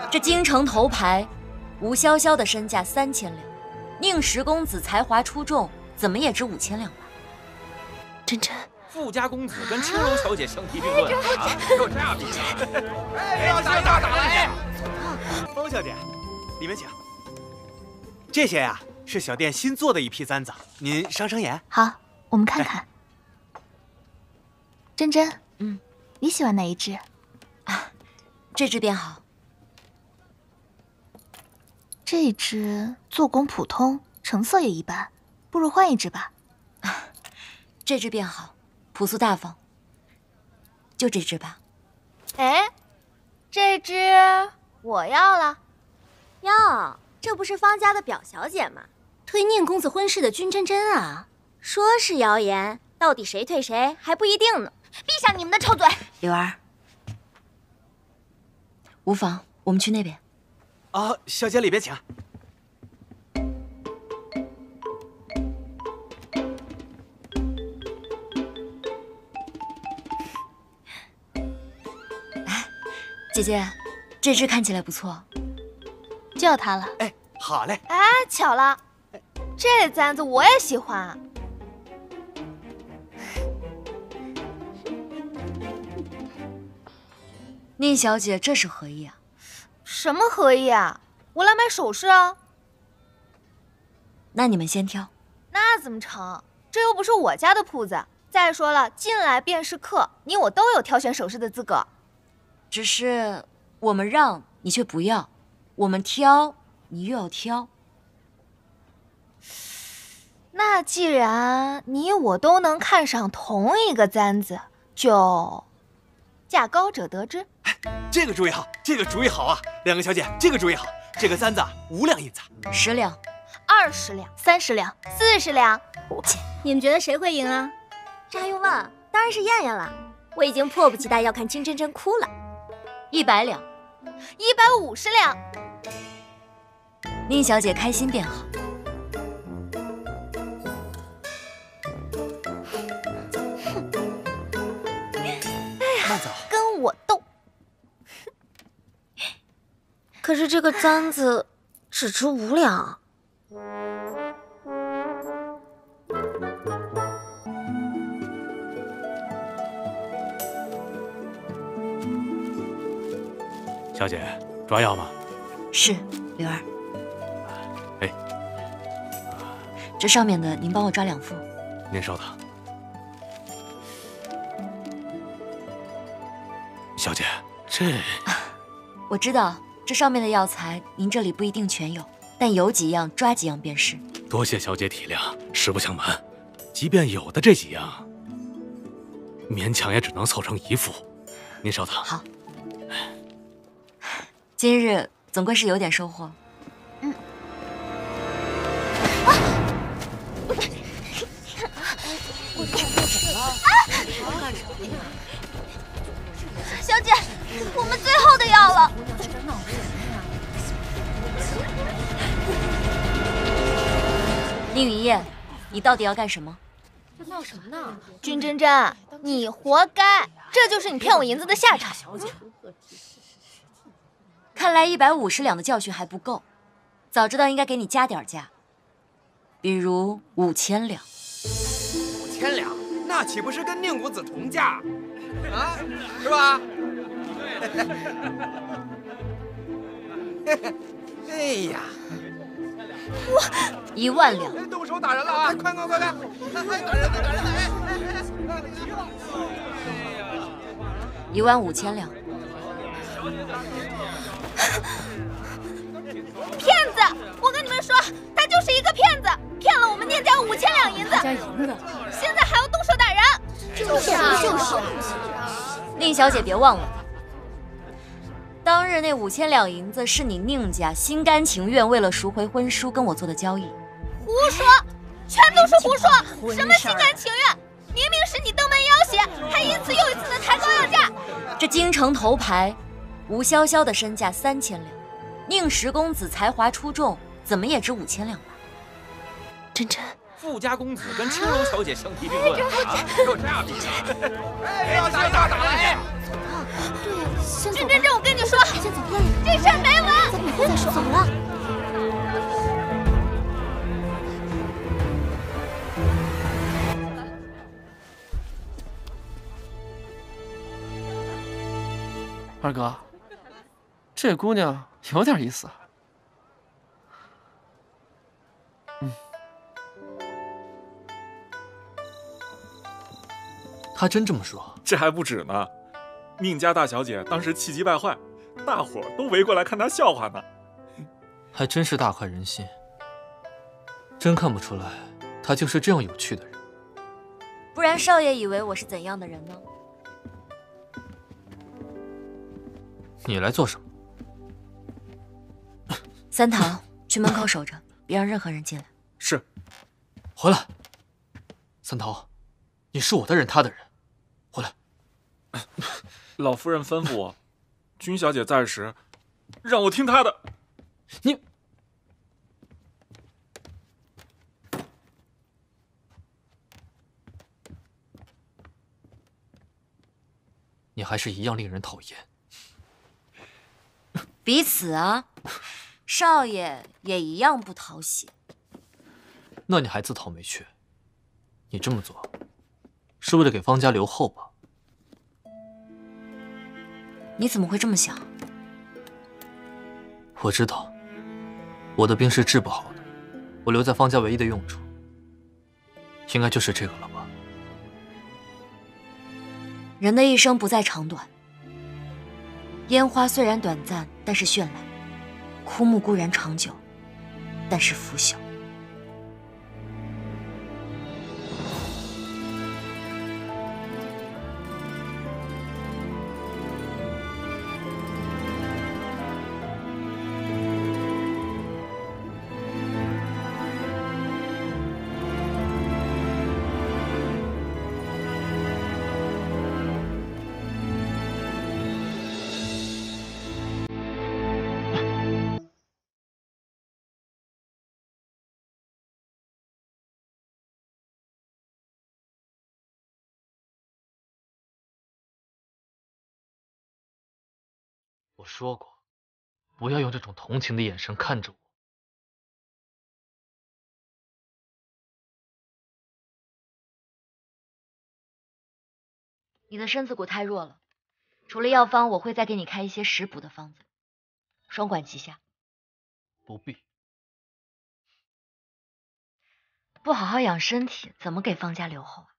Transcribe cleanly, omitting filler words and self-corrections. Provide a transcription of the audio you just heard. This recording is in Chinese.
这京城头牌，吴潇潇的身价3000两，宁石公子才华出众，怎么也值5000两吧？ 真真， 富家公子跟青楼小姐相提并论啊？就这样比的？哎，要打打来！ 风小姐，里面请。这些呀，是小店新做的一批簪子，您赏赏眼。 好，我们看看。真真，你喜欢哪一只？ 啊，这只便好。 这只做工普通，成色也一般，不如换一只吧。 这只便好，朴素大方。就这只吧。 哎，这只我要了。 哟，这不是方家的表小姐吗？推宁公子婚事的君真真啊！说是谣言，到底谁推谁还不一定呢。 闭上你们的臭嘴！ 柳儿，无妨，我们去那边。 啊，小姐里边请。 姐姐，这只看起来不错， 就要它了。 哎，好嘞。 哎，巧了，这簪子我也喜欢。 宁小姐，这是何意啊？ 什么何意啊？我来买首饰啊。 那你们先挑。 那怎么成？这又不是我家的铺子。再说了，进来便是客，你我都有挑选首饰的资格。 只是我们让你却不要，我们挑你又要挑。 那既然你我都能看上同一个簪子，就价高者得之。 哎，这个主意好，这个主意好啊！两个小姐，这个主意好。这个簪子5两银子 ，10两 ，20两，30两，40两。 你们觉得谁会赢啊？这还用问？当然是燕燕了。我已经迫不及待要看金真真哭了。 100两 ，150两。 宁小姐开心便好。 慢走， 跟我斗。 可是这个簪子只值5两。 小姐，抓药吗？ 是，柳儿。 哎， 这上面的您帮我抓2副。 您稍等。小姐，这…… 我知道这上面的药材您这里不一定全有，但有几样抓几样便是。 多谢小姐体谅，实不相瞒，即便有的这几样，勉强也只能凑成1副。您稍等。 好。今日总归是有点收获。 小姐，我们最后的药了。 宁云燕，你到底要干什么？ 这闹什么呢？ 君真真，你活该，这就是你骗我银子的下场。 小姐。 看来150两的教训还不够，早知道应该给你加点价，比如5000两。 5000两，那岂不是跟宁公子同价啊？是吧？哎呀， 我1万两。 动手打人了啊！快！打人了 15000两。 骗子！我跟你们说，他就是一个骗子，骗了我们宁家5000两银子，现在还要动手打人。 就是啊。 宁小姐别忘了，当日那5000两银子是你宁家心甘情愿为了赎回婚书跟我做的交易。 胡说，全都是胡说！什么心甘情愿？明明是你登门要挟，还一次又一次的抬高要价。 这京城头牌，吴潇潇的身价3000两，宁石公子才华出众，怎么也值5000两吧？ 真真， 富家公子跟青楼小姐相提并论啊？就这样比的？ 哎，要打来！ 对呀， 君真真，我跟你说，这事儿没二哥，这姑娘有点意思。 他真这么说？ 这还不止呢，宁家大小姐当时气急败坏，大伙都围过来看她笑话呢。 还真是大快人心，真看不出来，他就是这样有趣的人。 不然少爷以为我是怎样的人呢？ 你来做什么？ 三堂，去门口守着，别让任何人进来。 是。 回来。三桃，你是我的人，他的人，回来。 老夫人吩咐我，君小姐在时，让我听她的。 你还是一样令人讨厌。 彼此啊，少爷也一样不讨喜。 那你还自讨没趣？你这么做，是为了给方家留后吧？ 你怎么会这么想？ 我知道，我的病是治不好的，我留在方家唯一的用处，应该就是这个了吧？ 人的一生不在长短，烟花虽然短暂，但是绚烂；枯木固然长久，但是腐朽。 我说过，不要用这种同情的眼神看着我。 你的身子骨太弱了，除了药方，我会再给你开一些食补的方子，双管齐下。 不必。 不好好养身体，怎么给方家留后啊？